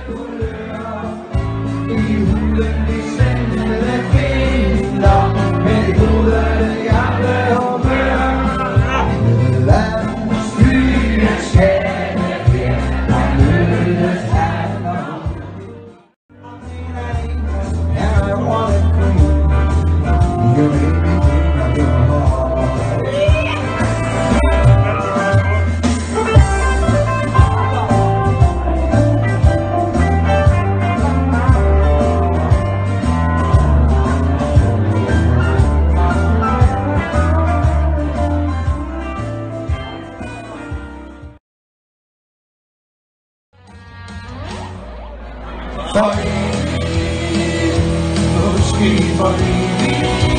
Måske fordi vi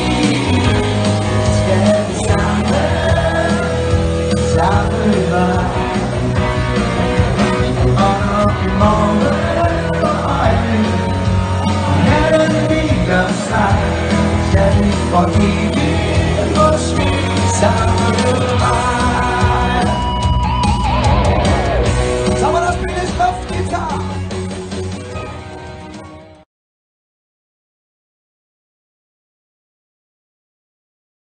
skal samme vej. Og nok i morgen og natten hviler sig, skal vi fordi vi måske samme vej.